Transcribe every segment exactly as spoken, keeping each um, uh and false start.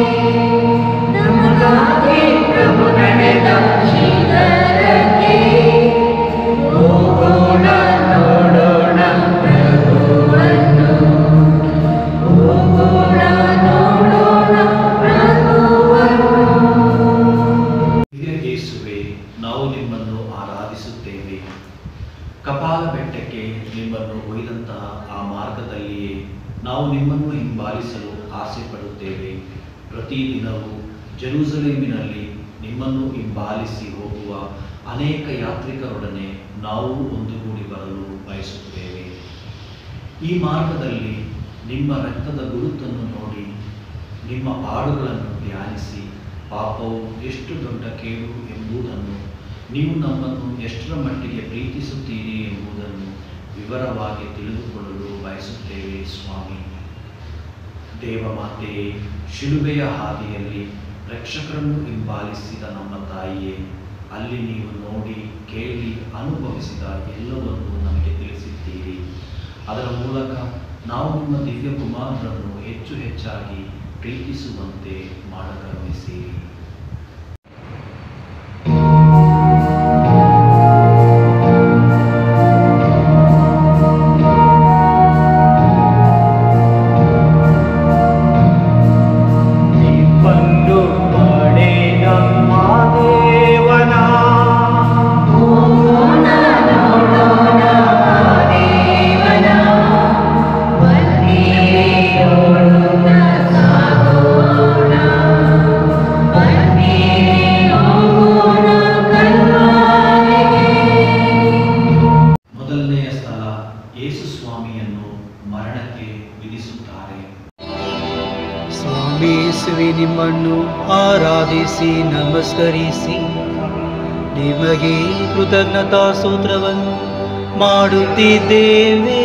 ನಮಗಾಗಿ ಪ್ರಭು ನಡೆದ ಶ್ರೀಧರಕ್ಕೆ ಹೋಗೋಣ ನೋಡೋಣ ಪ್ರಭುವನ್ನು ಹೋಗೋಣ ನೋಡೋಣ ಪ್ರಭುವನ್ನು. ಯೇಸುವೆ, ನಾವು ನಿಮ್ಮನ್ನು ಆರಾಧಿಸುತ್ತೇವೆ. ಕಪಾಲ ಬೆಟ್ಟಕ್ಕೆ ನಿಮ್ಮನ್ನು ಒಯ್ದಂತಹ ಆ ಮಾರ್ಗದಲ್ಲಿಯೇ ನಾವು ನಿಮ್ಮನ್ನು ಹಿಂಬಾಲಿಸಲು ಆಸೆ ಪಡುತ್ತೇವೆ. ಪ್ರತಿದಿನವೂ ಜೆರೂಸಲೇಮಿನಲ್ಲಿ ನಿಮ್ಮನ್ನು ಹಿಂಬಾಲಿಸಿ ಹೋಗುವ ಅನೇಕ ಯಾತ್ರಿಕರೊಡನೆ ನಾವು ಒಂದುಗೂಡಿ ಬರಲು ಬಯಸುತ್ತೇವೆ. ಈ ಮಾರ್ಗದಲ್ಲಿ ನಿಮ್ಮ ರಕ್ತದ ಗುರುತನ್ನು ನೋಡಿ, ನಿಮ್ಮ ಪಾಡುಗಳನ್ನು ಧ್ಯಾನಿಸಿ, ಪಾಪವು ಎಷ್ಟು ದೊಡ್ಡ ಕೇಡು ಎಂಬುದನ್ನು, ನೀವು ನಮ್ಮನ್ನು ಎಷ್ಟರ ಮಟ್ಟಿಗೆ ಪ್ರೀತಿಸುತ್ತೀರಿ ಎಂಬುದನ್ನು ವಿವರವಾಗಿ ತಿಳಿದುಕೊಳ್ಳಲು ಬಯಸುತ್ತೇವೆ ಸ್ವಾಮಿ. ದೇವಮಾತೆಯೇ, ಶಿಲುಬೆಯ ಹಾದಿಯಲ್ಲಿ ರಕ್ಷಕರನ್ನು ಹಿಂಬಾಲಿಸಿದ ನಮ್ಮ ತಾಯಿಯೇ, ಅಲ್ಲಿ ನೀವು ನೋಡಿ ಕೇಳಿ ಅನುಭವಿಸಿದ ಎಲ್ಲವನ್ನೂ ನಮಗೆ ತಿಳಿಸಿದ್ದೀರಿ. ಅದರ ಮೂಲಕ ನಾವು ನಿಮ್ಮ ದಿವ್ಯ ಕುಮಾರರನ್ನು ಹೆಚ್ಚು ಹೆಚ್ಚಾಗಿ ಪ್ರೀತಿಸುವಂತೆ ಮಾಡಕರುಣಿಸಿರಿ. ನಿಮ್ಮನ್ನು ಆರಾಧಿಸಿ ನಮಸ್ಕರಿಸಿ ನಿಮಗೆ ಕೃತಜ್ಞತಾ ಸ್ತೋತ್ರವನ್ನು ಮಾಡುತ್ತಿದ್ದೇವೆ.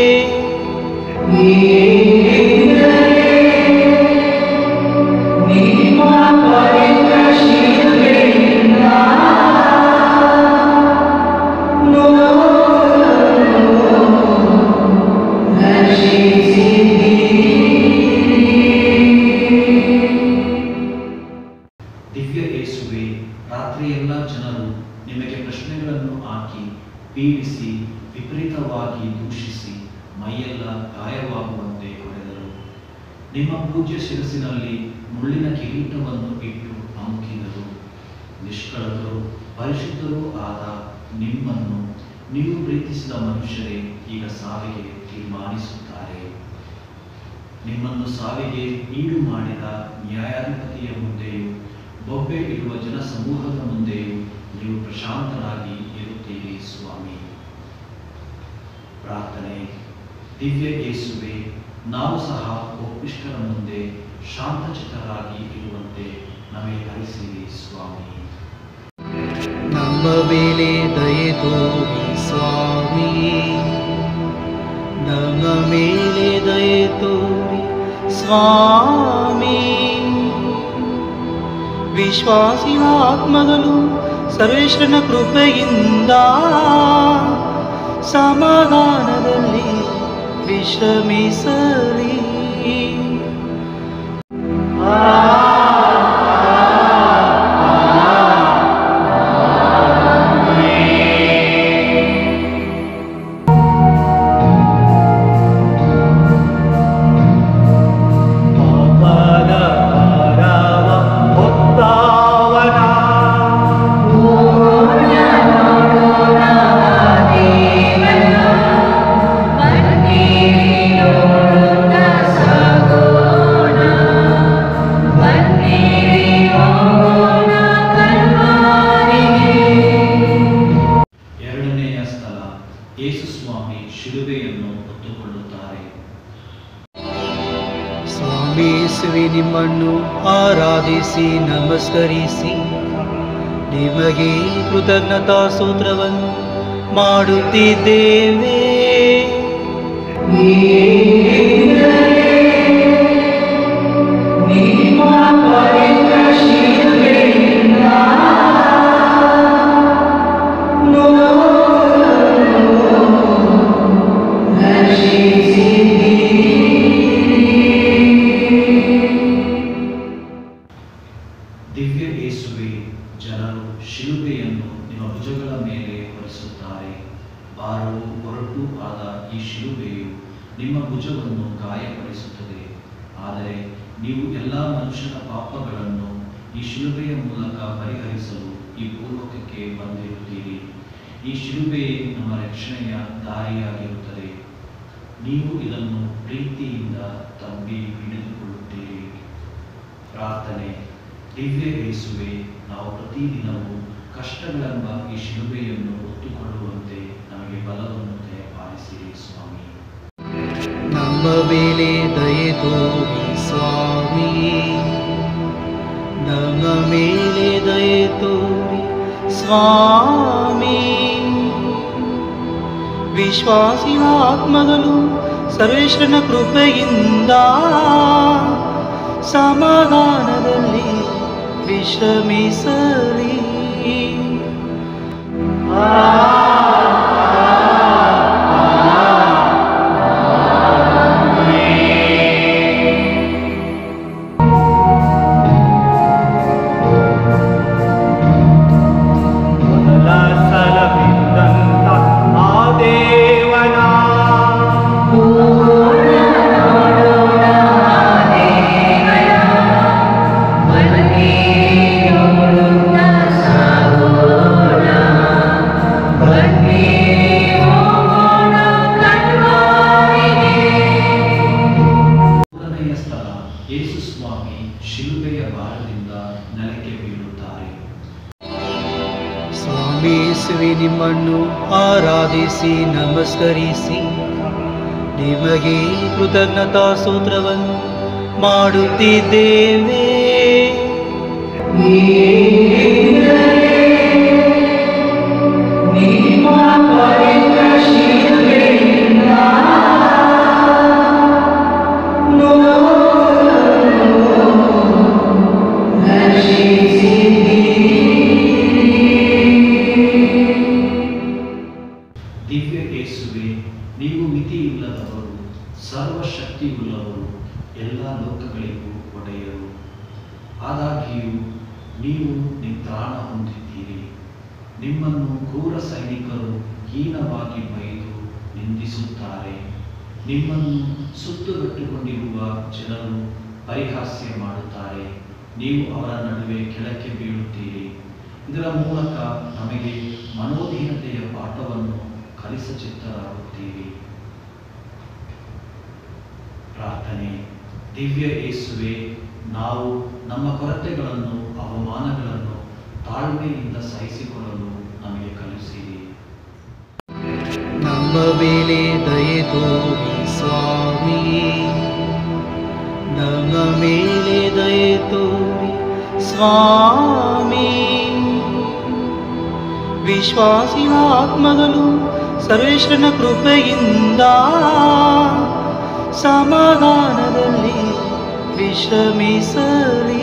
ದಿವ್ಯ ಯೇಸುವೆ, ರಾತ್ರಿಯೆಲ್ಲ ಜನರು ನಿಮಗೆ ಪ್ರಶ್ನೆಗಳನ್ನು ಹಾಕಿ ಪೀಡಿಸಿ ವಿಪರೀತವಾಗಿ ದೂಷಿಸಿ ಮೈಯೆಲ್ಲ ಗಾಯವಾಗುವಂತೆ ಹೊಡೆದರು. ನಿಮ್ಮ ಪೂಜ್ಯ ಶಿರಸಿನಲ್ಲಿ ಮುಳ್ಳಿನ ಕಿರೀಟವನ್ನು ಇಟ್ಟು ಅಮುಕಿದರು. ನಿಷ್ಕಳಕರು ಪರಿಶುದ್ಧರೂ ಆದ ನಿಮ್ಮನ್ನು ನೀವು ಪ್ರೀತಿಸಿದ ಮನುಷ್ಯರೇ ಈಗ ಸಾವಿಗೆ ತೀರ್ಮಾನಿಸುತ್ತಾರೆ. ನಿಮ್ಮನ್ನು ಸಾವಿಗೆ ಈಡು ಮಾಡಿದ ನ್ಯಾಯಾಧಿಪತಿಯ ಮುಂದೆಯೂ ಬೊಬ್ಬೆ ಇಡುವ ಜನ ಸಮೂಹದ ಮುಂದೆಯೂ ನೀವು ಪ್ರಶಾಂತರಾಗಿ ಇರುತ್ತೀರಿ ಸ್ವಾಮಿ. ಪ್ರಾರ್ಥನೆ. ದಿವ್ಯ ಯೇಸುವೆ, ನಾವು ಸಹ ಒಪ್ಪಿಷ್ಟರ ಮುಂದೆ ಶಾಂತಚಿತ್ತರಾಗಿ ಇರುವಂತೆ ನಮಗೆ ಕಲಿಸಿರಿ ಸ್ವಾಮಿ. ನಮ್ಮ ಮೇಲೆ ದಯೆ ತೋರಿ ಸ್ವಾಮಿ, ನಮ್ಮ ಮೇಲೆ ದಯೆ ತೋರಿ ಸ್ವಾಮಿ. ವಿಶ್ವಾಸಿನ ಆತ್ಮಗಳು ಸರ್ವೇಶ್ವರನ ಕೃಪೆಯಿಂದ ಸಮಾಧಾನದಲ್ಲಿ ವಿಶ್ರಮಿಸಲಿ. ಯೇಸು ಸ್ವಾಮಿ ಶಿಲುಬೆಯನ್ನು ಹೊತ್ತುಕೊಳ್ಳುತ್ತಾರೆ. ಸ್ವಾಮಿ ಯೇಸುವೆ, ನಿಮ್ಮನ್ನು ಆರಾಧಿಸಿ ನಮಸ್ಕರಿಸಿ ನಿಮಗೆ ಕೃತಜ್ಞತಾ ಸ್ತೋತ್ರವನ್ನು ಮಾಡುತ್ತಿದ್ದೇವೆ. ದಿವ್ಯ ಯೇಸುವೆ, ಜನರು ಶಿಲುಬೆಯನ್ನು ನಿಮ್ಮ ಭುಜಗಳ ಮೇಲೆ ಹೊರಿಸುತ್ತಾರೆ. ಭಾರವೂ ಹೊರಟೂ ಆದ ಈ ಶಿಲುಬೆಯು ನಿಮ್ಮ ಭುಜವನ್ನು ಗಾಯಪಡಿಸುತ್ತದೆ. ಆದರೆ ನೀವು ಎಲ್ಲ ಮನುಷ್ಯನ ಪಾಪಗಳನ್ನು ಈ ಶಿಲುಬೆಯ ಮೂಲಕ ಪರಿಹರಿಸಲು ಈ ಭೂಲೋಕಕ್ಕೆ ಬಂದಿರುತ್ತೀರಿ. ಈ ಶಿಲುಬೆಯೇ ನಮ್ಮ ರಕ್ಷಣೆಯ ದಾರಿಯಾಗಿರುತ್ತದೆ. ನೀವು ಇದನ್ನು ಪ್ರೀತಿಯಿಂದ ತಬ್ಬಿ ಹಿಡಿದುಕೊಳ್ಳುತ್ತೀರಿ. ಪ್ರಾರ್ಥನೆ. ದಿವ್ಯ ಯೇಸುವೆ, ನಾವು ಪ್ರತಿದಿನವೂ ಕಷ್ಟಗಳೆಂಬ ಈ ಶಿಲುಬೆಯನ್ನು ಹೊತ್ತುಕೊಳ್ಳುವಂತೆ ನಮಗೆ ಬಲವನ್ನು ದಯಪಾಲಿಸಿರಿ ಸ್ವಾಮಿ. ನಮ್ಮ ಮೇಲೆ ದಯೆ ತೋರಿ ಸ್ವಾಮಿ, ನಮ್ಮ ಮೇಲೆ ದಯೆ ತೋರಿ ಸ್ವಾಮಿ. ವಿಶ್ವಾಸಿನ ಆತ್ಮಗಳು ಸರ್ವೇಶ್ವರನ ಕೃಪೆಯಿಂದ ಸಮಾಧಾನದಲ್ಲಿ ವಿಶ್ರಮಿಸಲಿ. ಯೇಸು ಸ್ವಾಮಿ ಶಿಲುಬೆಯ ಭಾರದಿಂದ ನೆಲಕ್ಕೆ ಬೀಳುತ್ತಾರೆ. ಸ್ವಾಮಿ ಯೇಸುವೆ, ನಿಮ್ಮನ್ನು ಆರಾಧಿಸಿ ನಮಸ್ಕರಿಸಿ ನಿಮಗೆ ಕೃತಜ್ಞತಾ ಸ್ತೋತ್ರವನ್ನು ಮಾಡುತ್ತಿದ್ದೇವೆ. ದಿವ್ಯ ಯೇಸುವೆ, ನೀವು ಮಿತಿಯಿಲ್ಲದವರು, ಸರ್ವಶಕ್ತಿಯುಳ್ಳವರು, ಎಲ್ಲ ಲೋಕಗಳಿಗೂ ಒಡೆಯರು. ಆದಾಗ್ಯೂ ನೀವು ನಿತ್ರಾಣ ಹೊಂದಿದ್ದೀರಿ. ನಿಮ್ಮನ್ನು ಕ್ರೂರ ಸೈನಿಕರು ಹೀನವಾಗಿ ಬೈದು ನಿಂದಿಸುತ್ತಾರೆ. ನಿಮ್ಮನ್ನು ಸುತ್ತುಗಟ್ಟಿಕೊಂಡಿರುವ ಜನರು ಪರಿಹಾಸ್ಯ ಮಾಡುತ್ತಾರೆ. ನೀವು ಅವರ ನಡುವೆ ಕೆಳಕ್ಕೆ ಬೀಳುತ್ತೀರಿ. ಇದರ ಮೂಲಕ ನಮಗೆ ಮನೋಧೀನತೆಯ ಪಾಠವನ್ನು ಕಲಿಸಚಿತ್ತರಾಗುತ್ತೀರಿ. ಪ್ರಾರ್ಥನೆ. ದಿವ್ಯ ಯೇಸುವೆ, ನಾವು ನಮ್ಮ ಕೊರತೆಗಳನ್ನು ಅವಮಾನಗಳನ್ನು ತಾಳ್ಮೆಯಿಂದ ಸಹಿಸಿಕೊಳ್ಳಲು ನಮಗೆ ಕಲಿಸಿರಿ. ನಮ್ಮ ಮೇಲೆ ದಯೆ ತೋರಿ ಸ್ವಾಮಿ, ನಮ್ಮ ಮೇಲೆ ದಯೆ ತೋರಿ ಸ್ವಾಮಿ. ವಿಶ್ವಾಸಿನ ಆತ್ಮಗಳು ಸರ್ವೇಶ್ವರನ ಕೃಪೆಯಿಂದ ಸಮಾಧಾನದಲ್ಲಿ ವಿಶ್ರಮಿಸಲಿ.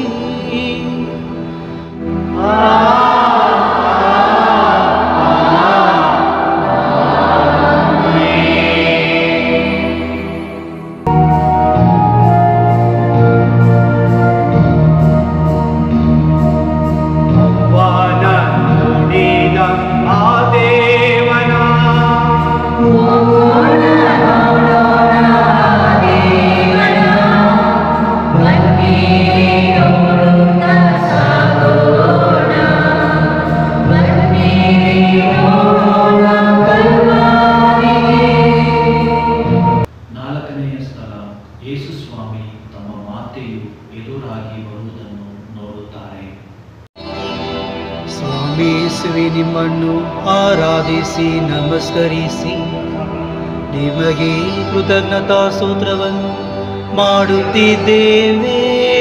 ನಾಲ್ಕನೆಯ ಸ್ಥಳ. ಯೇಸು ಸ್ವಾಮಿ ತಮ್ಮ ಮಾತೆಯು ಎದುರಾಗಿ ಬರುವುದನ್ನು ನೋಡುತ್ತಾರೆ. ಸ್ವಾಮಿ ಯೇಸುವೆ, ನಿಮ್ಮನ್ನು ಆರಾಧಿಸಿ ನಮಸ್ಕರಿಸಿ ನಿಮಗೆ ಕೃತಜ್ಞತಾ ಸ್ತೋತ್ರವನ್ನು ಮಾಡುತ್ತಿದ್ದೇವೆ.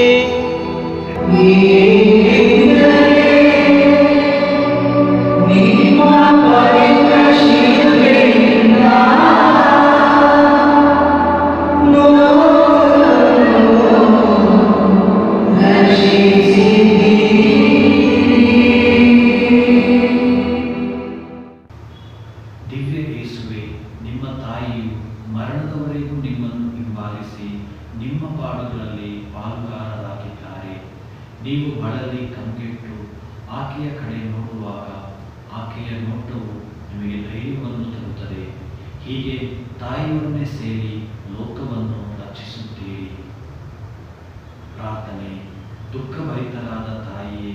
ದಿವ್ಯ ಯೇಸುವೆ, ನಿಮ್ಮ ತಾಯಿಯು ಮರಣದವರೆಗೂ ನಿಮ್ಮನ್ನು ಹಿಂಬಾಲಿಸಿ ನಿಮ್ಮ ಪಾಡುಗಳಲ್ಲಿ ಪಾಲುಗಾರರಾಗಿದ್ದಾರೆ. ನೀವು ಬಳಲಿ ಕಂಗೆಟ್ಟು ಆಕೆಯ ಕಡೆ ನೋಡುವಾಗ ಆಕೆಯ ನೋಟವು ನಿಮಗೆ ಧೈರ್ಯವನ್ನು ತರುತ್ತದೆ. ಹೀಗೆ ತಾಯಿಯೊಡನೆ ಸೇರಿ ಲೋಕವನ್ನು ರಕ್ಷಿಸುತ್ತೀರಿ. ಪ್ರಾರ್ಥನೆ. ದುಃಖಭರಿತರಾದ ತಾಯಿಯೇ,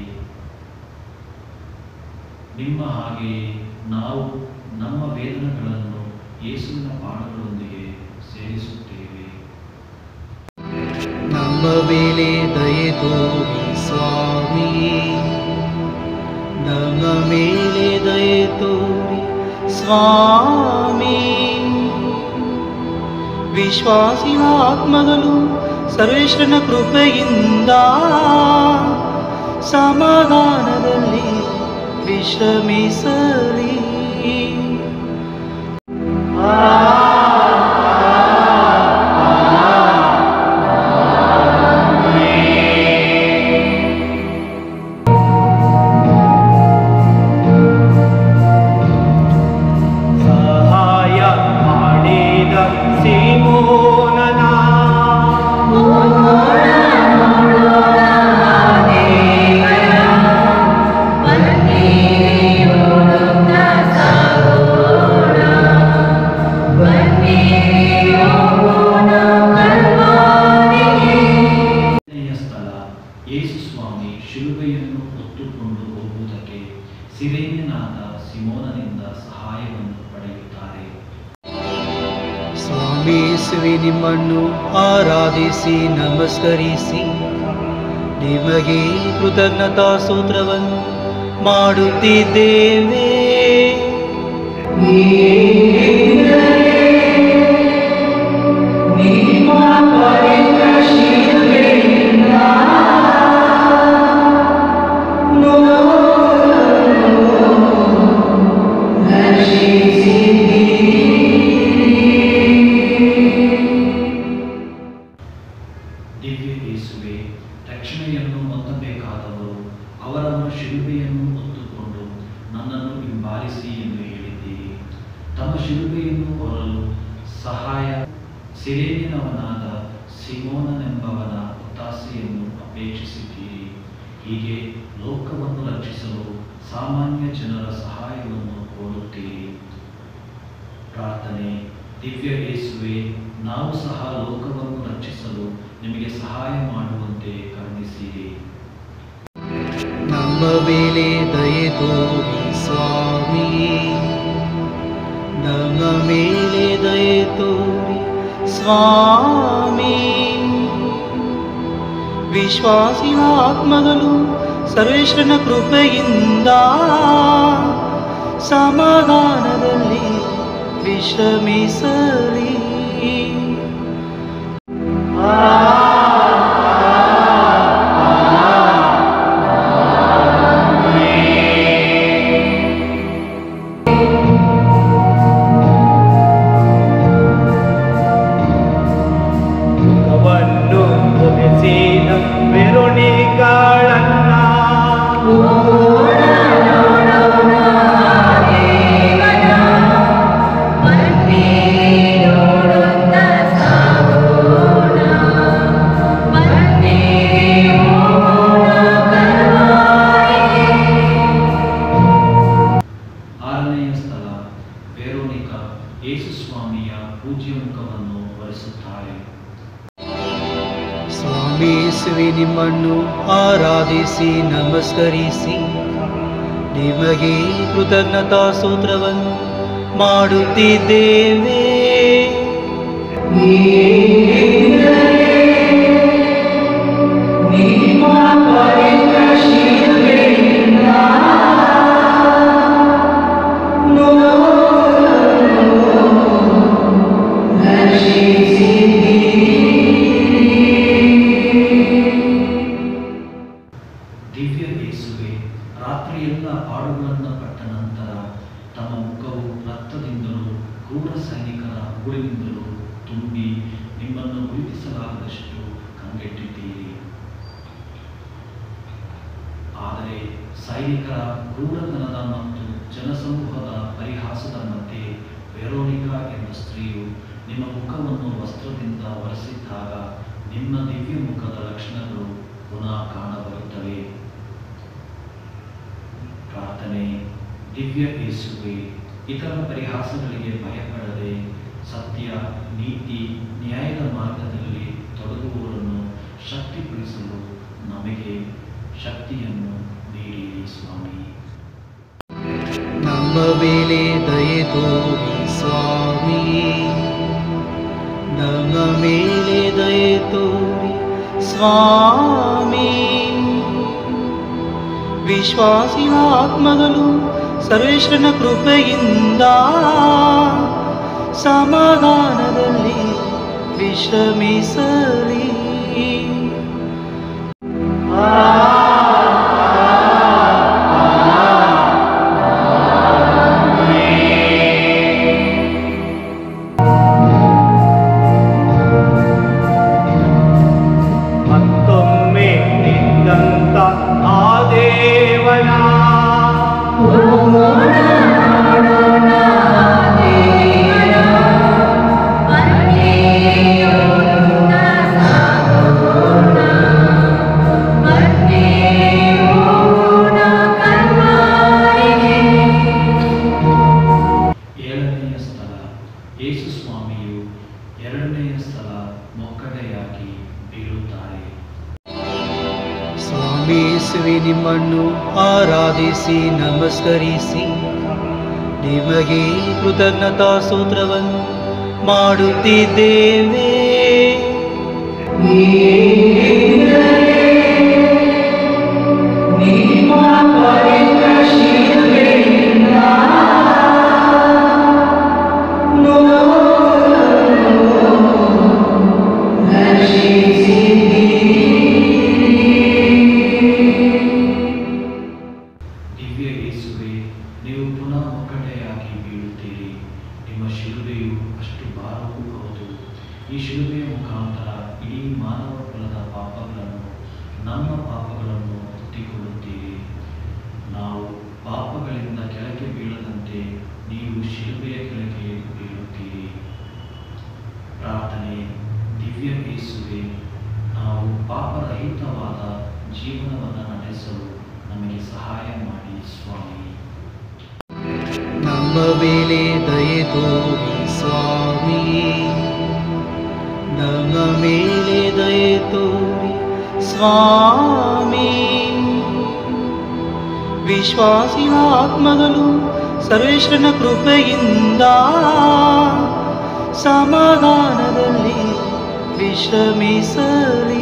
ನಿಮ್ಮ ಹಾಗೆಯೇ ನಾವು ನಮ್ಮ ವೇದನೆಗಳನ್ನು ಯೇಸುವಿನ ಪಾದಗಳೊಂದಿಗೆ ಸೇರಿಸುತ್ತೇವೆ. ನಮ್ಮ ಮೇಲೆ ದಯೆ ತೋರಿ ಸ್ವಾಮಿ, ನಮ್ಮ ಮೇಲೆ ದಯೆ ತೋರಿ ಸ್ವಾಮಿ. ವಿಶ್ವಾಸಿನ ಆತ್ಮಗಳು ಸರ್ವೇಶ್ವರನ ಕೃಪೆಯಿಂದ ಸಮಾಧಾನದಲ್ಲಿ ವಿಶ್ರಮಿಸಲಿ. ಸಹಾಯ ಮಾಡಿದ ಸಿಮೋನನ ಸ್ಥಳ ಯೇಸು ಸ್ವಾಮಿ ಶಿಲುಬೆಯನ್ನು ಹೊತ್ತುಕೊಂಡು ಹೋಗುವುದಕ್ಕೆ ಸಿರೇನ್ಯನಾದ ಸಿಮೋನನಿಂದ ಸಹಾಯವನ್ನು ಪಡೆಯುತ್ತಾರೆ. ಸ್ವಾಮಿ ಯೇಸುವೆ, ನಿಮ್ಮನ್ನು ಆರಾಧಿಸಿ ನಮಸ್ಕರಿಸಿ ನಿಮಗೆ ಕೃತಜ್ಞತಾ ಸ್ತೋತ್ರವನ್ನು ಮಾಡುತ್ತಿದ್ದೇವೆ. ದಿವ್ಯ ಯೇಸುವೆ, ರಕ್ಷಣೆಯನ್ನು ಹೊಂದಬೇಕಾದವರು ಅವರನ್ನು ಶಿಲುಬೆಯನ್ನು ಹೊತ್ತುಕೊಂಡು ನನ್ನನ್ನು ಹಿಂಬಾಲಿಸಿ ಎಂದು ಹೇಳಿದ್ದೀರಿ. ತಮ್ಮ ಶಿಲುಬೆಯನ್ನು ಹೊರಲು ಸಹಾಯ ಸಿರೇನಿನವನಾದ ಸಿಮೋನನೆಂಬವನ ಒತ್ತಾಸೆಯನ್ನು ಅಪೇಕ್ಷಿಸಿದ್ದೀರಿ. ಹೀಗೆ ಲೋಕವನ್ನು ರಕ್ಷಿಸಲು ಸಾಮಾನ್ಯ ಜನರ ಸಹಾಯವನ್ನು ಕೋರುತ್ತೀರಿ. ಪ್ರಾರ್ಥನೆ. ದಿವ್ಯ ಯೇಸುವೆ, ನಾವು ಸಹ ಲೋಕವನ್ನು ರಕ್ಷಿಸಲು ನಿಮಗೆ ಸಹಾಯ ಮಾಡುವಂತೆ ಕರುಣಿಸಿರಿ. ನಮ್ಮ ಮೇಲೆ ದಯೆ ತೋರಿ ಸ್ವಾಮಿ, ನಮ್ಮ ಮೇಲೆ ದಯೆ ತೋರಿ ಸ್ವಾಮಿ. ವಿಶ್ವಾಸಿನ ಆತ್ಮಗಳು ಸರ್ವೇಶ್ವರನ ಕೃಪೆಯಿಂದ ಸಮಾಧಾನದಲ್ಲಿ ವಿಶ್ರಮಿಸಲಿ. ವನ್ನು ಒಲಿಸಿದ ವೆರೋನಿಕಾಳನ್ನ ಆರನೆಯ ಸ್ಥಳ ವೆರೋನಿಕಾ ಯೇಸು ಸ್ವಾಮಿಯ ಪೂಜ್ಯ ಮುಖವನ್ನು ವರಿಸುತ್ತಾಳೆ. ಸ್ವಾಮಿ ಯೇಸುವೆ, ನಿಮ್ಮನ್ನು ಆರಾಧಿಸಿ ನಮಸ್ಕರಿಸಿ ನಿಮಗೆ ಕೃತಜ್ಞತಾ ಸ್ತೋತ್ರವನ್ನು ಮಾಡುತ್ತಿದ್ದೇವೆ. ದಿವ್ಯ ಯೇಸುವೆ, ರಾತ್ರಿಯೆಲ್ಲ ಹಾಡುಗಳನ್ನು ಪಟ್ಟ ನಂತರ ತಮ್ಮ ಮುಖವು ರಕ್ತದಿಂದಲೂ ಕ್ರೂರ ಸೈನಿಕರ ಉಗುಳಿನಿಂದಲೂ ತುಂಬಿ ನಿಮ್ಮನ್ನು ಗುರುತಿಸಲಾಗದಷ್ಟು ಕಂಗೆಟ್ಟಿದ್ದೀರಿ. ಆದರೆ ಸೈನಿಕರ ಕ್ರೂರತನದ ಮತ್ತು ಜನಸಮೂಹದ ಪರಿಹಾಸದ ಮಧ್ಯೆ ವೆರೋನಿಕಾ ಎಂಬ ಸ್ತ್ರೀಯು ನಿಮ್ಮ ಮುಖವನ್ನು ವಸ್ತ್ರದಿಂದ ಒರೆಸಿದ್ದಾಗ ನಿಮ್ಮ ದಿವ್ಯ ಮುಖದ ಲಕ್ಷಣಗಳು ಪುನಃ ಕಾಣಬರುತ್ತವೆ. ದಿವ್ಯ ಯೇಸುವೆ, ಇತರ ಪರಿಹಾಸಗಳಿಗೆ ಭಯಪಡದೆ ಸತ್ಯ, ನೀತಿ, ನ್ಯಾಯದ ಮಾರ್ಗದಲ್ಲಿ ತೊಡಗುವವರನ್ನು ಶಕ್ತಿಪಡಿಸಲು ನಮಗೆ ಶಕ್ತಿಯನ್ನು ನೀಡಿರಿ ಸ್ವಾಮಿ. ನಮ್ಮ ಮೇಲೆ ದಯೆ ತೋರಿ ಸ್ವಾಮಿ, ನಮ್ಮ ಮೇಲೆ ದಯೆ ತೋರಿ ಸ್ವಾಮಿ. ವಿಶ್ವಾಸಿನ ಆತ್ಮಗಳು ಸರ್ವೇಶ್ವರನ ಕೃಪೆಯಿಂದ ಸಮಾಧಾನದಲ್ಲಿ ವಿಶ್ರಮಿಸಲಿ. ಮತ್ತೊಮ್ಮೆ ನಿಂದಂತ ಆ ದೇವನ ಏಳನೆಯ ಸ್ಥಳ, ಯೇಸು ಸ್ವಾಮಿಯು ಎರಡನೆಯ ಸ್ಥಳ ಮೊಕ್ಕಡೆಯಾಗಿ ಬೀಳುತ್ತಾರೆ. ಸ್ವಾಮಿ ಯೇಸುವೆ, ನಿಮ್ಮನ್ನು ಆರಾಧಿಸಿ ನಮಸ್ಕರಿಸಿ ನಿಮಗೆ ಕೃತಜ್ಞತಾ ಸ್ತೋತ್ರವನ್ನು ಮಾಡುತ್ತಿದ್ದೇವೆ. ದಿವ್ಯ ಯೇಸುವೆ, ನೀವು ಪುನಃ ಮೊಕ್ಕಡೆಯಾಗಿ ಬೀಳುತ್ತೀರಿ. ನಿಮ್ಮ ಶಿಲುಬೆಯು ಅಷ್ಟು ಭಾರವೂ ಹೌದು. ಈ ಶಿಲುಬೆಯ ಮುಖಾಂತರ ಇಡೀ ಮಾನವ ಕುಲದ ಪಾಪಗಳನ್ನು, ನಮ್ಮ ಪಾಪಗಳನ್ನು ಹೊತ್ತಿಕೊಳ್ಳುತ್ತೀರಿ. ನಾವು ಪಾಪಗಳಿಂದ ಕೆಳಗೆ ಬೀಳದಂತೆ ನೀವು ಶಿಲುಬೆಯ ಕೆಳಗೆ ಬೀಳುತ್ತೀರಿ. ಪ್ರಾರ್ಥನೆ. ದಿವ್ಯ ಯೇಸುವೆ, ನಾವು ಪಾಪರಹಿತವಾದ ಜೀವನವನ್ನು ನಡೆಸಲು ನಮಗೆ ಸಹಾಯ ಮಾಡಿ ಸ್ವಾಮಿ. ನಮ್ಮ ಮೇಲೆ ದಯೆ ತೋರಿ ಸ್ವಾಮಿ, ನಮ್ಮ ಮೇಲೆ ದಯೆ ತೋರಿ ಸ್ವಾಮಿ. ವಿಶ್ವಾಸಿನ ಆತ್ಮಗಳು ಸರ್ವೇಶ್ವರನ ಕೃಪೆಯಿಂದ ಸಮಾಧಾನದಲ್ಲಿ ವಿಶ್ರಮಿಸಲಿ.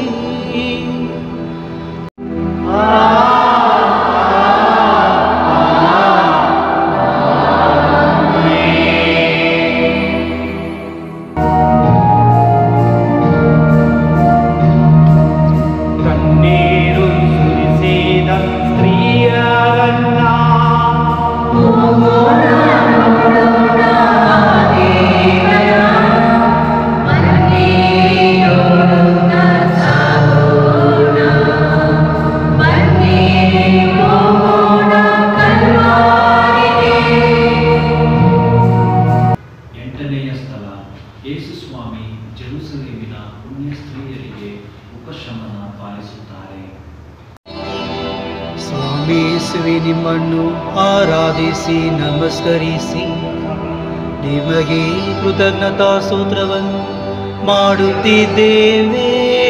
ಕಣ್ಣೀರು ಸುರಿಸಿದ ಸ್ತ್ರೀಯರನ್ನ ಎಂಟನೆಯ ಸ್ಥಳ, ಯೇಸು ಸ್ವಾಮಿ ಜೆರುಸಲೇಮಿನ ಪುಣ್ಯ ಸ್ತ್ರೀಯರಿಗೆ ಉಪಶಮನ ಪಾಲಿಸುತ್ತಾರೆ. ಸ್ವಾಮಿ ಯೇಸುವೆ, ನಿಮ್ಮನ್ನು ಆರಾಧಿಸಿ ನಮಸ್ಕರಿಸಿ ನಿಮಗೆ ಕೃತಜ್ಞತಾ ಸ್ತೋತ್ರವನ್ನು ಮಾಡುತ್ತಿದ್ದೇವೆ.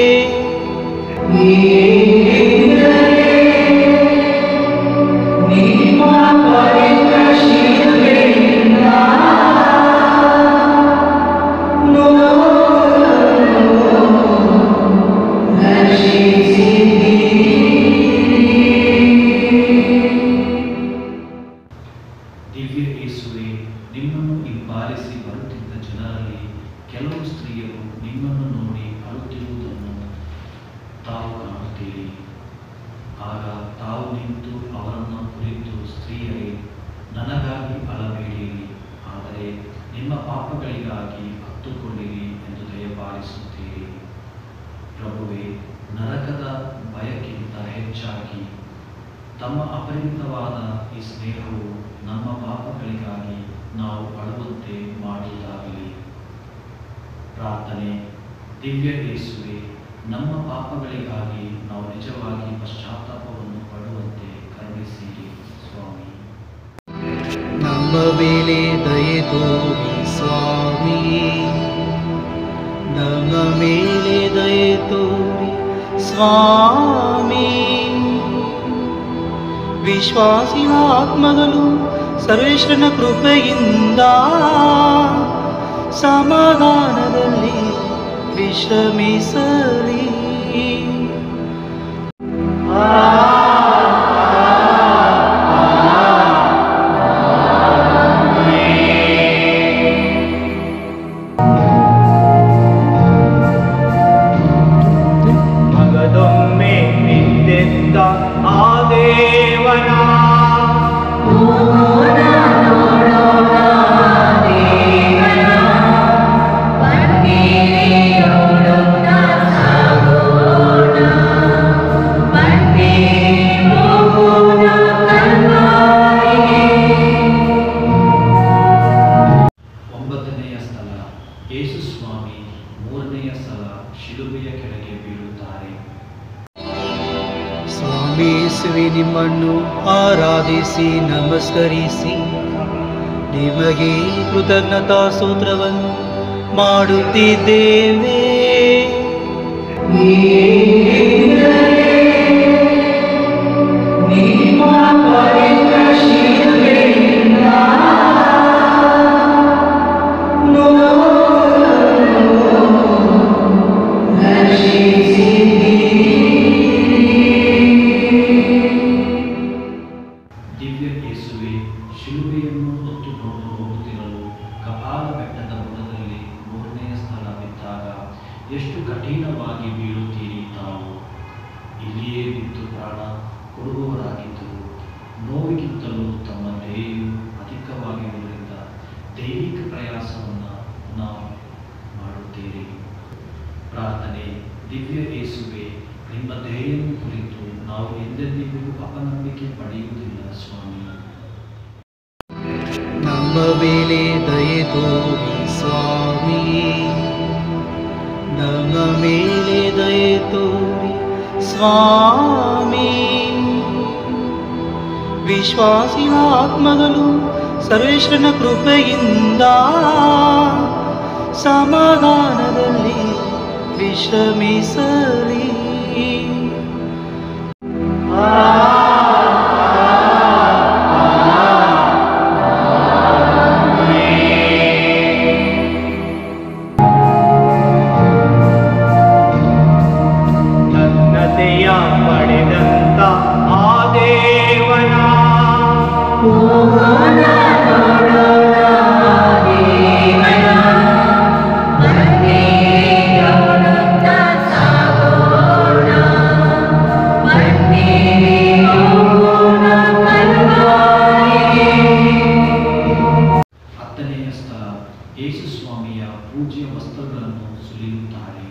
ದಿವ್ಯ ಯೇಸುವೆ, ನಿಮ್ಮನ್ನು ಹಿಂಬಾಲಿಸಿ ಬರುತ್ತಿದ್ದ ಜನರಲ್ಲಿ ಕೆಲವು ಸ್ತ್ರೀಯರು ನಿಮ್ಮನ್ನು ನೋಡಿ ಅಳುತ್ತಿರುವುದನ್ನು ತಾವು ಕಾಣುತ್ತೀರಿ. ಆಗ ತಾವು ನಿಂತು ಅವರನ್ನು ಕುರಿತು, ಸ್ತ್ರೀಯರೇ, ನನಗಾಗಿ ಅಳಬೇಡಿರಿ, ಆದರೆ ನಿಮ್ಮ ಪಾಪಗಳಿಗಾಗಿ ಅತ್ತುಕೊಳ್ಳಿರಿ ಎಂದು ದಯಪಾಲಿಸುತ್ತೀರಿ. ಪ್ರಭುವೇ, ನರಕದ ಭಯಕ್ಕಿಂತ ಹೆಚ್ಚಾಗಿ ತಮ್ಮ ಅಪರಿಮಿತವಾದ ಈ ಸ್ನೇಹವು ನಮ್ಮ ಪಾಪಗಳಿಗಾಗಿ ನಾವು ಅಳುವಂತೆ ಮಾಡುವುದಾಗಲಿ. ಪ್ರಾರ್ಥನೆ. ದಿವ್ಯ ಯೇಸುವೆ, ನಮ್ಮ ಪಾಪಗಳಿಗಾಗಿ ನಾವು ನಿಜವಾಗಿ ಪಶ್ಚಾತ್ತಾಪವನ್ನು ಪಡುವಂತೆ ಕರುಣಿಸಿರಿ ಸ್ವಾಮಿ. ಮೇಲೆ ದಯೆ ತೋರಿ ಸ್ವಾಮಿ, ನಮ್ಮ ಮೇಲೆ ದಯೆ ತೋರಿ ಸ್ವಾಮಿ. ವಿಶ್ವಾಸಿನ ಆತ್ಮಗಳು ಸರ್ವೇಶ್ವರನ ಕೃಪೆಯಿಂದ ಸಮಾಧಾನದಲ್ಲಿ ವಿಶ್ರಮಿಸಲಿ. ಮಗದೊಮ್ಮೆ ನಿಂತೆದ್ದ ಆ ದೇವನ ಒಂಬತ್ತನೆಯ ಸ್ಥಳ, ಯೇಸು ಸ್ವಾಮಿ ಮೂರನೆಯ ಸಲ ಶಿಲುಬೆಯ ಕೆಳಗೆ ಬೀಳುತ್ತಾರೆ. ಸ್ವಾಮಿ ಯೇಸುವೆ, ನಿಮ್ಮನ್ನು ಆರಾಧಿಸಿ ನಮಸ್ಕರಿಸಿ ನಿಮಗೆ ಕೃತಜ್ಞತಾ ಸ್ತೋತ್ರವನ್ನು ಮಾಡುತ್ತಿದ್ದೇವೆ. ದಿವ್ಯ ಯೇಸುವೆ, ಶಿಲುಬೆಯನ್ನು ಹೊತ್ತುಕೊಂಡು ಹೋಗುತ್ತಿರಲು ಕಪಾಲ ಬೆಟ್ಟದ ಬುಡದಲ್ಲಿ ಮೂರನೆಯ ಸ್ಥಳ ಬಿದ್ದಾಗ ಎಷ್ಟು ಕಠಿಣವಾಗಿ ಬೀಳುತ್ತೀರಿ ತಾವು. ಇಲ್ಲಿಯೇ ಬಿದ್ದು ಪ್ರಾಣ ಕೊಡುವವರಾಗಿದ್ದರು. ನೋವಿಗಿಂತಲೂ ತಮ್ಮ ದಯೆಯು ಅಧಿಕವಾಗಿರುವುದರಿಂದ ದೈಹಿಕ ಪ್ರಯಾಸವನ್ನು ನಾವು ಮಾಡುತ್ತೇವೆ. ಪ್ರಾರ್ಥನೆ. ದಿವ್ಯ ಯೇಸುವೆ, ನಿಮ್ಮ ದಯೆಯನ್ನು ಕುರಿತು ನಾವು ಎಂದೆಂದಿಗೂ ಅಪನಂಬಿಕೆ ಪಡೆಯುವುದಿಲ್ಲ ಸ್ವಾಮಿ. ನಮ್ಮ ಮೇಲೆ ದಯೆ ತೋರಿ ಸ್ವಾಮಿ, ನಮ್ಮ ಮೇಲೆ ದಯೆ ತೋರಿ ಸ್ವಾಮಿ. ವಿಶ್ವಾಸಿನ ಆತ್ಮಗಳು ಸರ್ವೇಶ್ವರನ ಕೃಪೆಯಿಂದ ಸಮಾಧಾನದಲ್ಲಿ ವಿಶ್ರಮಿಸಲಿ. ನನ್ನತೆಯ ಪಡೆದಂತ ಆ ದೇವನ ಹತ್ತನೆಯ ಸ್ಥಳ, ಯೇಸು ಸ್ವಾಮಿಯ ಪೂಜ್ಯ ವಸ್ತ್ರಗಳನ್ನು ಸುಲಿಯುತ್ತಾರೆ.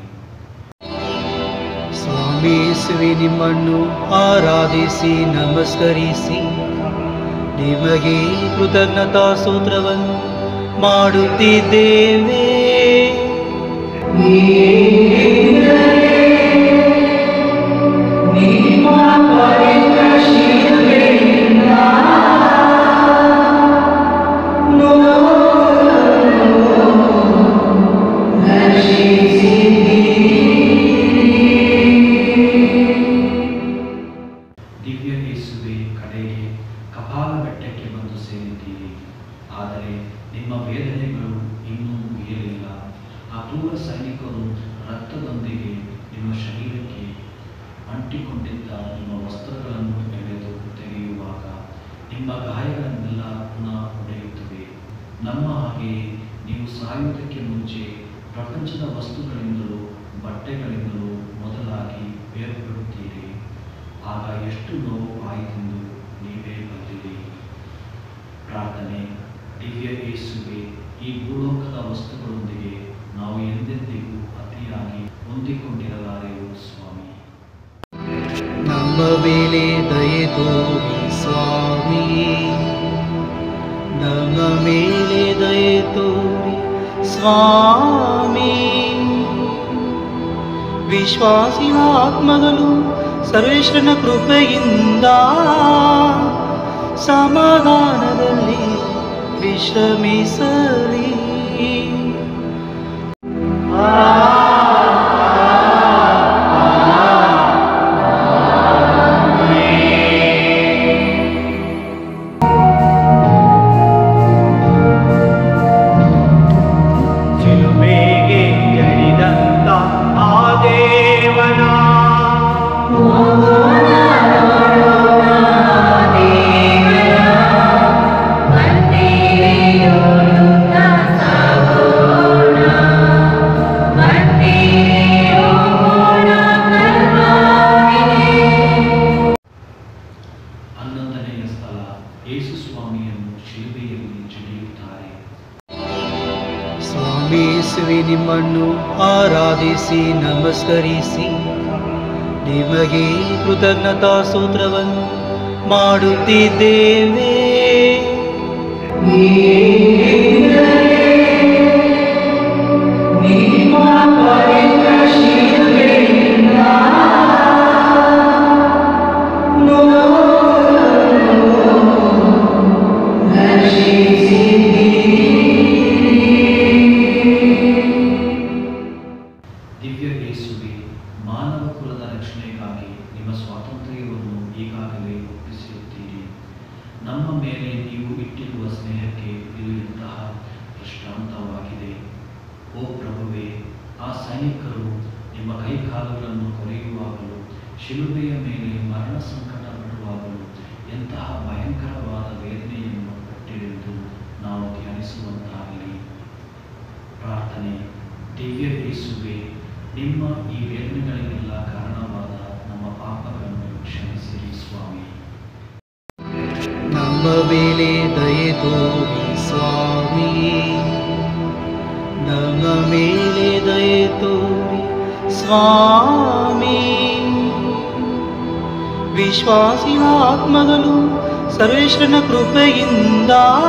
ಸ್ವಾಮಿ ಯೇಸುವೆ, ನಿಮ್ಮನ್ನು ಆರಾಧಿಸಿ ನಮಸ್ಕರಿಸಿ ನಿಮಗೆ ಕೃತಜ್ಞತಾ ಸ್ತೋತ್ರವನ್ನು ಮಾಡುತ್ತಿದ್ದೇವೆ. ದಿವ್ಯ ಯೇಸುವೆ, ಕಡೆಗೆ ಕಪಾಲ ಬೆಟ್ಟಕ್ಕೆ ಬಂದು ಸೇರಿದ್ದೀರಿ. ಆದರೆ ನಿಮ್ಮ ವೇದನೆಗಳು ಇನ್ನೂ ಮುಗಿಯಲಿಲ್ಲ. ಆ ಕ್ರೂರ ಸೈನಿಕರು ರಕ್ತದೊಂದಿಗೆ ನಿಮ್ಮ ಶರೀರಕ್ಕೆ ಅಂಟಿಕೊಂಡಿದ್ದ ನಿಮ್ಮ ವಸ್ತ್ರಗಳನ್ನು ಎಳೆದು ತೆಗೆಯುವಾಗ ನಿಮ್ಮ ಗಾಯಗಳನ್ನೆಲ್ಲ ಪುನಃ ಒಡೆಯುತ್ತವೆ. ನಮ್ಮ ಹಾಗೆಯೇ ನೀವು ಸಾಯುವುದಕ್ಕೆ ಮುಂಚೆ ಪ್ರಪಂಚದ ವಸ್ತುಗಳಿಂದಲೂ ಬಟ್ಟೆಗಳಿಂದಲೂ ಮೊದಲಾಗಿ ಬೇರ್ಪಡುತ್ತೀರಿ. ಆಗ ಎಷ್ಟು ನೋವು ಆಯಿತೆಂದು ನೀವೇ ಬಲ್ಲಿರಿ. ಪ್ರಾರ್ಥನೆ. ದಿವ್ಯ ಯೇಸುವೆ, ಈ ಭೂಲೋಕದ ವಸ್ತುಗಳೊಂದಿಗೆ ನಾವು ಎಂದೆಂದಿಗೂ ಅತಿಯಾಗಿ ಹೊಂದಿಕೊಂಡಿರಲಾರೆವು ಸ್ವಾಮಿ. ನಮ್ಮ ಮೇಲೆ ದಯೆ ತೋರಿ ಸ್ವಾಮಿ, ನಮ್ಮ ಮೇಲೆ ದಯೆ ತೋರಿ ಸ್ವಾಮಿ. ವಿಶ್ವಾಸಿನ ಆತ್ಮಗಳು ಸರ್ವೇಶ್ವರನ ಕೃಪೆಯಿಂದ ಸಮಾಧಾನದಲ್ಲಿ ವಿಶ್ರಮಿಸಲಿ. ಶಿಲುಬೆಗೆ ಜಡಿದಂತ ಆ ದೇವನ ಹನ್ನೊಂದನೆಯ ಸ್ಥಳ, ಯೇಸು ಸ್ವಾಮಿಯನ್ನು ಶಿಲುಬೆಯಲ್ಲಿ ಜಡಿಯುತ್ತಾರೆ. ಸ್ವಾಮಿ ಯೇಸುವೆ, ನಿಮ್ಮನ್ನು ಆರಾಧಿಸಿ ನಮಸ್ಕರಿಸಿ ನಿಮಗೆ ಕೃತಜ್ಞತಾ ಸ್ತೋತ್ರವನ್ನು ಮಾಡುತ್ತಿದ್ದೇವೆ. ದಿವ್ಯ ಯೇಸುವೆ, ಮಾನವ ಕುಲದ ರಕ್ಷಣೆಗಾಗಿ ನಿಮ್ಮ ಸ್ವಾತಂತ್ರ್ಯವನ್ನು ಈಗಾಗಲೇ ಒಪ್ಪಿಸಿರುತ್ತೀರಿ. ನಮ್ಮ ಮೇಲೆ ನೀವು ಇಟ್ಟಿರುವ ಸ್ನೇಹಕ್ಕೆ ಇದು ಇಂತಹ ದೃಷ್ಟಾಂತವಾಗಿದೆ. ಓ ಪ್ರಭುವೇ, ಆ ಸೈನಿಕರು ನಿಮ್ಮ ಕೈಕಾಲುಗಳನ್ನು ಕೊರೆಯುವಾಗಲೂ ಶಿಲುಬೆಯ ಮೇಲೆ ಮರಣ ಸಂಕಟ ಪಡುವಾಗಲೂ ಎಂತಹ ಭಯಂಕರವಾದ ವೇದನೆಯನ್ನು ಪಟ್ಟಿರೆಂದು ನಾವು ಧ್ಯಾನಿಸುವಂತಾಗಲಿ. ಪ್ರಾರ್ಥನೆ. ದಿವ್ಯ ಯೇಸುವೆ, ನಿಮ್ಮ ಈ ವೇದನೆಗಳಿಗೆಲ್ಲ ಕಾರಣವಾದ ನಮ್ಮ ಪಾಪಗಳನ್ನು ಕ್ಷಮಿಸಿರಿ ಸ್ವಾಮಿ. ನಮ್ಮ ಮೇಲೆ ದಯೆ ತೋರಿ ಸ್ವಾಮಿ, ನಮ್ಮ ಮೇಲೆ ದಯೆ ತೋರಿ ಸ್ವಾಮಿ. ವಿಶ್ವಾಸಿಗಳ ಆತ್ಮಗಳು ಸರ್ವೇಶ್ವರನ ಕೃಪೆಯಿಂದ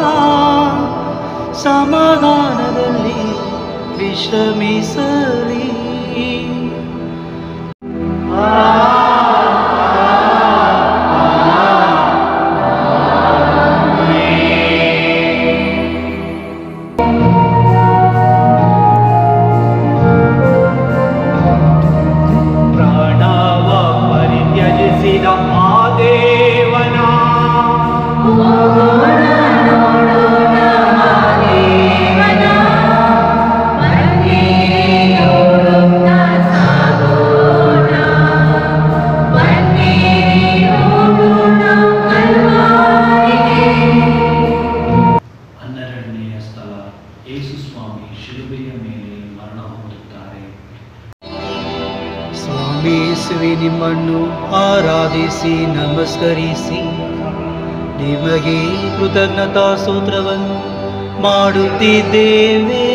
ಸಮಾಧಾನದಲ್ಲಿ ವಿಶ್ರಮಿಸಲಿ. ಪ್ರಾಣವ ಪರಿತ್ಯಜಿಸಿದ ಆ ದೇವನ ಹನ್ನೆರಡನೆಯ ಸ್ಥಳ, ಯೇಸು ಸ್ವಾಮಿ ಶಿಲುಬೆಯ ಮೇಲೆ ಮರಣ ಹೊಂದುತ್ತಾರೆ. ಸ್ವಾಮಿ ಯೇಸುವೆ, ನಿಮ್ಮನ್ನು ಆರಾಧಿಸಿ ನಮಸ್ಕರಿಸಿ ನಿಮಗೆ ಕೃತಜ್ಞತಾ ಸ್ತೋತ್ರವನ್ನು ಮಾಡುತ್ತಿದ್ದೇವೆ.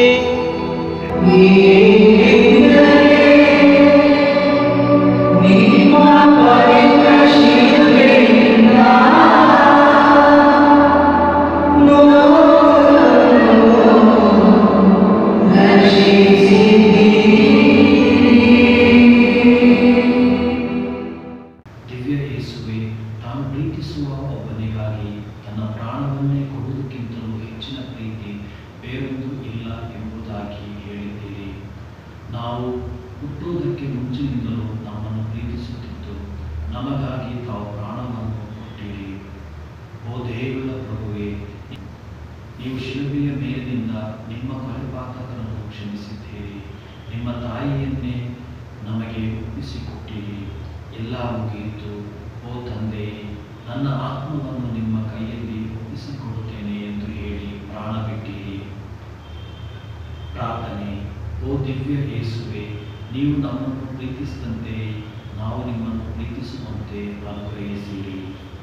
ದಿವ್ಯ ಯೇಸುವೆ, ತಾನು ಪ್ರೀತಿಸುವ ಒಬ್ಬನಿಗಾಗಿ ತನ್ನ ಪ್ರಾಣವನ್ನೇ ಕೊಡುವುದಕ್ಕಿಂತಲೂ ಹೆಚ್ಚಿನ ಪ್ರೀತಿ ಬೇರೊಂದು ಇಲ್ಲ ಎಂಬುದಾಗಿ ಹೇಳಿದ್ದೀರಿ. ನಾವು ಹುಟ್ಟುವುದಕ್ಕೆ ಮುಂಚಿನಿಂದಲೂ ನಮ್ಮನ್ನು ಪ್ರೀತಿಸುತ್ತಿದ್ದು ನಮಗಾಗಿ ತಾವು ಪ್ರಾಣವನ್ನು ಕೊಟ್ಟಿರಿ. ಓ ದೇವರ ಪ್ರಭುವೇ, ನೀವು ಶಿಲುಬೆಯ ಮೇಲಿನಿಂದ ನಿಮ್ಮ ಕೊಲೆಪಾತಕರನ್ನು ಕ್ಷಮಿಸಿದ್ದೀರಿ. ನಿಮ್ಮ ತಾಯಿಯನ್ನೇ ನಮಗೆ ಒಪ್ಪಿಸಿಕೊಟ್ಟಿರಿ. ಎಲ್ಲ ಮುಗಿಯಿತು. ಓ ತಂದೆ, ನನ್ನ ಆತ್ಮವನ್ನು ನಿಮ್ಮ ಕೈಯಲ್ಲಿ ಒಪ್ಪಿಸಿಕೊಡುತ್ತೇನೆ ಎಂದು ಹೇಳಿ ಪ್ರಾಣ ಬಿಟ್ಟಿರಿ. ಪ್ರಾರ್ಥನೆ. ಓ ದಿವ್ಯ ಯೇಸುವೆ, ನೀವು ನಮ್ಮನ್ನು ಪ್ರೀತಿಸಿದಂತೆ ನಾವು ನಿಮ್ಮನ್ನು ಪ್ರೀತಿಸುವಂತೆ ಅನುಗ್ರಹಿಸಿರಿ.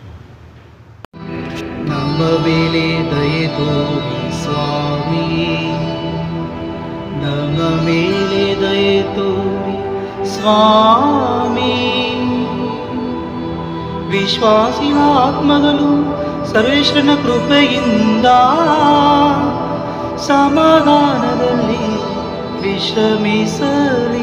ನಮ್ಮ ಮೇಲೆ ದಯೆ ತೋರಿ ಸ್ವಾಮಿ, ನಮ್ಮ ಮೇಲೆ ದಯೆ ತೋರಿ ಸ್ವಾಮಿ. ವಿಶ್ವಾಸಿಗಳ ಆತ್ಮಗಳು ಸರ್ವೇಶ್ವರನ ಕೃಪೆಯಿಂದ ಸಮಾಧಾನದಲ್ಲಿ ವಿಶ್ರಮಿಸಲಿ.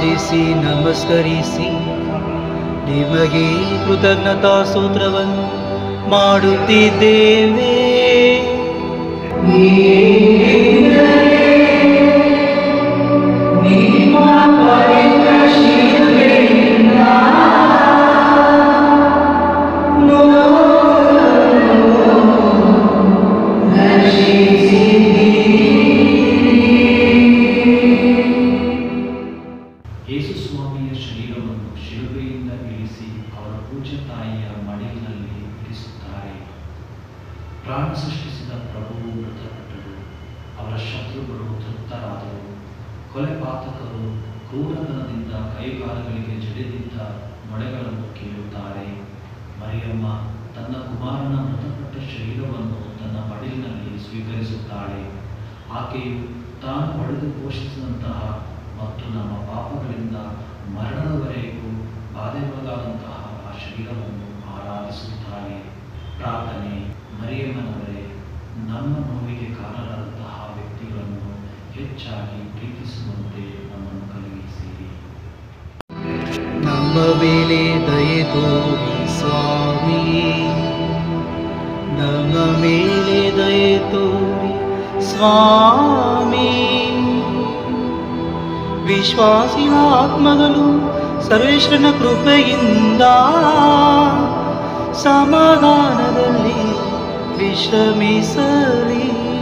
ಆರಾಧಿಸಿ ನಮಸ್ಕರಿಸಿ ನಿಮಗೆ ಕೃತಜ್ಞತಾ ಸ್ತೋತ್ರವನ್ನು ಮಾಡುತ್ತಿದ್ದೇವೆ. ಯೇಸು ಸ್ವಾಮಿಯ ಶರೀರವನ್ನು ಶಿಲುಬೆಯಿಂದ ಇಳಿಸಿ ಅವರ ಪೂಜ್ಯ ತಾಯಿಯ ಮಡಿಲಿನಲ್ಲಿ ಇರಿಸುತ್ತಾರೆ. ಪ್ರಾಣ ಸೃಷ್ಟಿಸಿದ ಪ್ರಭುವು ಮೃತಪಟ್ಟರು, ಅವರ ಶತ್ರುಗಳು ತೃಪ್ತರಾದರು. ಕೊಲೆಪಾತಕರು ಕ್ರೂರತನದಿಂದ ಕೈಕಾಲುಗಳಿಗೆ ಜಡಿದಿದ್ದ ಮೊಳೆಗಳನ್ನು ಕೇಳುತ್ತಾರೆ. ಮರಿಯಮ್ಮ ತನ್ನ ಕುಮಾರನ ಮೃತಪಟ್ಟ ಶರೀರವನ್ನು ತನ್ನ ಮಡಿಲಿನಲ್ಲಿ ಸ್ವೀಕರಿಸುತ್ತಾಳೆ. ಆಕೆಯು ತಾನು ಪಡೆದು ಪೋಷಿಸಿದಂತಹ ಮತ್ತು ನಮ್ಮ ಪಾಪಗಳಿಂದ ಮರಣದವರೆಗೂ ಬಾಧೆಗೊಳಗಾದಂತಹ ಆ ಶರೀರವನ್ನು ಆರಾಧಿಸುತ್ತಾಳೆ. ಪ್ರಾರ್ಥನೆ. ಮರಿಯಮ್ಮನವರೇ, ನಮ್ಮ ನೋವಿಗೆ ಕಾರಣರಾದಂತಹ ವ್ಯಕ್ತಿಗಳನ್ನು ಹೆಚ್ಚಾಗಿ ಪ್ರೀತಿಸುವಂತೆ ನಮ್ಮನ್ನು ಕಳುಹಿಸಿರಿ. ನಮ್ಮ ಮೇಲೆ ದಯೆ ತೋರಿ ಸ್ವಾಮಿ, ನಮ್ಮ ಮೇಲೆ ದಯೆ ತೋರಿ ಸ್ವಾಮಿ. ವಿಶ್ವಾಸಿಗಳ ಆತ್ಮಗಳು ಸರ್ವೇಶ್ವರನ ಕೃಪೆಯಿಂದ ಸಮಾಧಾನದಲ್ಲಿ ವಿಶ್ರಮಿಸಲಿ.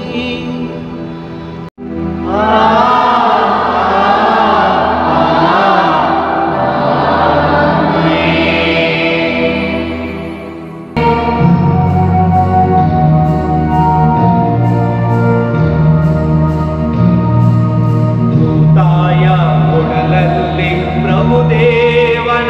ತಾಯ ಕೊಡಲಲ್ಲಿ ಪ್ರಭುದೇವನ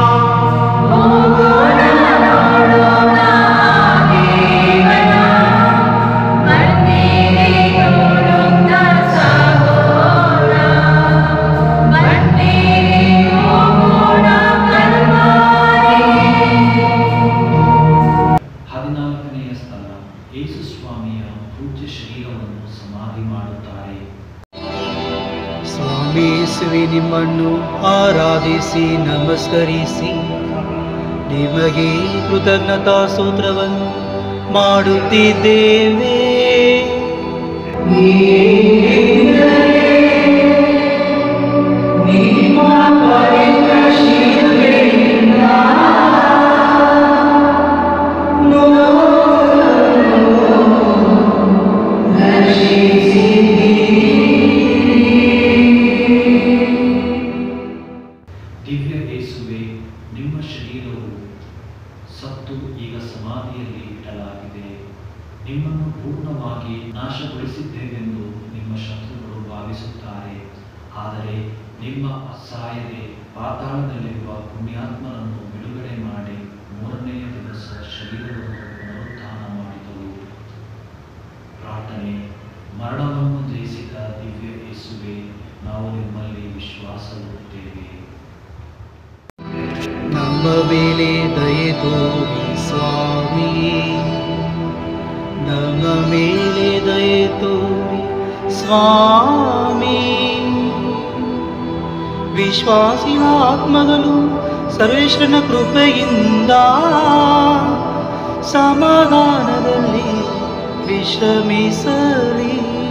ಹದಿನಾಲ್ಕನೆಯ ಸ್ಥಳ, ಯೇಸು ಸ್ವಾಮಿಯ ಪೂಜ್ಯ ಶರೀರವನ್ನು ಸಮಾಧಿ ಮಾಡುತ್ತಾರೆ. ಸ್ವಾಮಿ ಯೇಸುವೆ, ನಿಮ್ಮನ್ನು ಆರಾಧಿಸಿ ನಮಸ್ಕರಿಸಿ ನಿಮಗೆ ಕೃತಜ್ಞತಾ ಸ್ತೋತ್ರವನ್ನು ಮಾಡುತ್ತಿದ್ದೇವೆ. ದಿವ್ಯ ಯೇಸುವೆ, ನಿಮ್ಮ ಶರೀರವು ಸತ್ತು ಈಗ ಸಮಾಧಿಯಲ್ಲಿ ಇಡಲಾಗಿದೆ. ನಿಮ್ಮನ್ನು ಪೂರ್ಣವಾಗಿ ನಾಶಗೊಳಿಸಿದ್ದೇವೆಂದು ನಿಮ್ಮ ಶತ್ರುಗಳು ಭಾವಿಸುತ್ತಾರೆ. ಆದರೆ ನಿಮ್ಮ ಸಾಯದೆ ಪಾತಾಳದಲ್ಲಿರುವ ಪುಣ್ಯಾತ್ಮರನ್ನು ಬಿಡುಗಡೆ ಮಾಡಿ ಮೂರನೆಯ ದಿವಸ ಶರೀರವನ್ನು ಪುನರುತ್ಥಾನ ಮಾಡಿದರು. ಪ್ರಾರ್ಥನೆ. ಮರಣವನ್ನು ಜಯಿಸಿದ ದಿವ್ಯ ಯೇಸುವೆ, ನಾವು ನಿಮ್ಮಲ್ಲಿ ವಿಶ್ವಾಸವಿಡುತ್ತೇವೆ. ನಮ್ಮ ಮೇಲೆ ದಯೆ ತೋರಿ ಸ್ವಾಮಿ, ನಮ್ಮ ಮೇಲೆ ದಯೆ ತೋರಿ ಸ್ವಾಮಿ. ವಿಶ್ವಾಸಿಗಳ ಆತ್ಮಗಳು ಸರ್ವೇಶ್ವರನ ಕೃಪೆಯಿಂದ ಸಮಾಧಾನದಲ್ಲಿ ವಿಶ್ರಮಿಸಲಿ.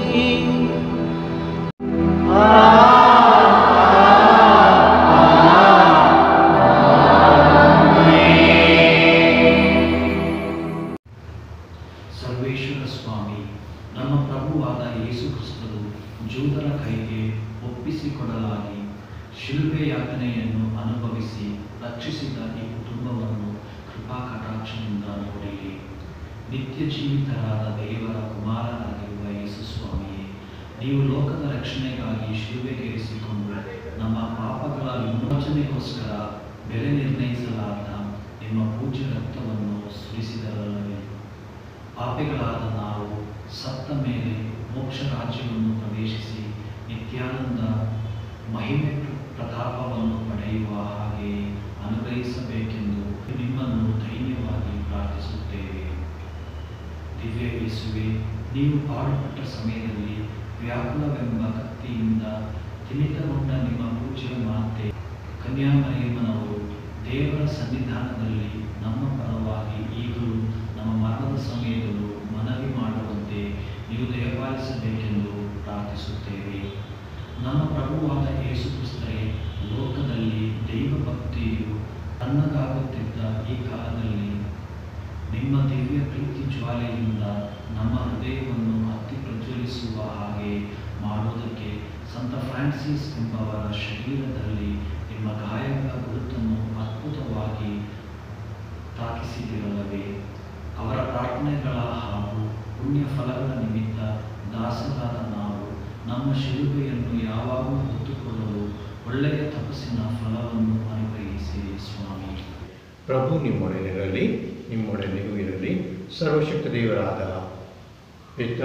ಸರ್ವೇಶ್ವರ ಸ್ವಾಮಿ, ನಮ್ಮ ಪ್ರಭುವಾದ ಯೇಸು ಕ್ರಿಸ್ತರು ಜೂದರ ಕೈಗೆ ಒಪ್ಪಿಸಿಕೊಡಲಾಗಿ ಶಿಲುಬೆ ಯಾತನೆಯನ್ನು ಅನುಭವಿಸಿ ರಕ್ಷಿಸಿದ ಈ ಕುಟುಂಬವನ್ನು ಕೃಪಾ ಕಟಾಕ್ಷದಿಂದ ನೋಡಿರಿ. ನಿತ್ಯ ಜೀವಿತರಾದ ದೇವರ ಕುಮಾರನಾಗಿರುವ ಯೇಸು ಸ್ವಾಮಿಯೇ, ನೀವು ಲೋಕದ ರಕ್ಷಣೆಗಾಗಿ ಶಿಲುಬೆಗೇರಿಸಿಕೊಂಡು ನಮ್ಮ ಪಾಪಗಳ ವಿಮೋಚನೆಗೋಸ್ಕರ ಬೆಲೆ ನಿರ್ಣಯಿಸಲಾದ ನಿಮ್ಮ ಪೂಜ್ಯ ರಕ್ತವನ್ನು ಸುರಿಸಿದರಲ್ಲವೇ? ಪಾಪಿಗಳಾದ ನಾವು ಸತ್ತ ಮೇಲೆ ಮೋಕ್ಷ ರಾಜ್ಯವನ್ನು ಪ್ರವೇಶಿಸಿ ನಿತ್ಯಾನಂದ ಮಹಿಮೆ ಪ್ರತಾಪವನ್ನು ಪಡೆಯುವ ಹಾಗೆ ಅನುಗ್ರಹಿಸಬೇಕೆಂದು ನಿಮ್ಮನ್ನು ಧೈರ್ಯವಾಗಿ ಪ್ರಾರ್ಥಿಸುತ್ತೇವೆ. ದಿವ್ಯ ಯೇಸುವೆ, ನೀವು ಪಾಡುಪಟ್ಟ ಸಮಯದಲ್ಲಿ ವ್ಯಾಕುಲವೆಂಬ ಕತ್ತಿಯಿಂದ ದಿನಿತಗೊಂಡ ನಿಮ್ಮ ಪೂಜ್ಯ ಮಾತೆ ಕನ್ಯಾಮರಿಯಮ್ಮನವರು ದೇವರ ಸನ್ನಿಧಾನದಲ್ಲಿ ನಮ್ಮ ಪರವಾಗಿ ಈಗಲೂ ನಮ್ಮ ಮರಣದ ಸಮಯದಲ್ಲೂ ಮನವಿ ಮಾಡುವಂತೆ ನೀವು ದಯಪಾಲಿಸಬೇಕೆಂದು ಪ್ರಾರ್ಥಿಸುತ್ತೇವೆ. ನಮ್ಮ ಪ್ರಭುವಾದ ಯೇಸು ಕ್ರಿಸ್ತರೇ, ಲೋಕದಲ್ಲಿ ದೈವಭಕ್ತಿಯು ತಣ್ಣಗಾಗುತ್ತಿದ್ದ ಈ ಕಾಲದಲ್ಲಿ ನಿಮ್ಮ ದಿವ್ಯ ಪ್ರೀತಿ ಜ್ವಾಲೆಯಿಂದ ನಮ್ಮ ಹೃದಯವನ್ನು ಹತ್ತಿ ಪ್ರಜ್ವಲಿಸುವ ಹಾಗೆ ಮಾಡುವುದಕ್ಕೆ ಸಂತ ಫ್ರಾನ್ಸಿಸ್ ಎಂಬವರ ಶರೀರದಲ್ಲಿ ನಿಮ್ಮ ಗಾಯಗಳ ಗುರುತನ್ನು ಅದ್ಭುತವಾಗಿ ತಾಕಿಸಿದಿರಲ್ಲವೇ? ಅವರ ಪ್ರಾರ್ಥನೆಗಳ ಹಾಗೂ ಪುಣ್ಯ ಫಲಗಳ ನಿಮಿತ್ತ ದಾಸರಾದ ನಾವು ನಮ್ಮ ಶಿಲುಬೆಯನ್ನು ಯಾವಾಗಲೂ ಹೊತ್ತುಕೊಳ್ಳಲು ಒಳ್ಳೆಯ ತಪಸ್ಸಿನ ಫಲವನ್ನು ಅನುಗ್ರಹಿಸಿ ಸ್ವಾಮಿ. ಪ್ರಭು ನಿಮ್ಮೊಡನಿರಲಿ, ನಿಮ್ಮೊಡನೆಯೂ ಇರಲಿ. ಸರ್ವಶಕ್ತ ದೇವರಾದ ಪಿತ,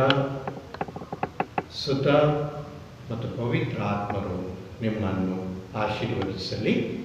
ಸುತ ಮತ್ತು ಪವಿತ್ರ ಆತ್ಮರು ನಿಮ್ಮನ್ನು ಆಶೀರ್ವದಿಸಲಿ.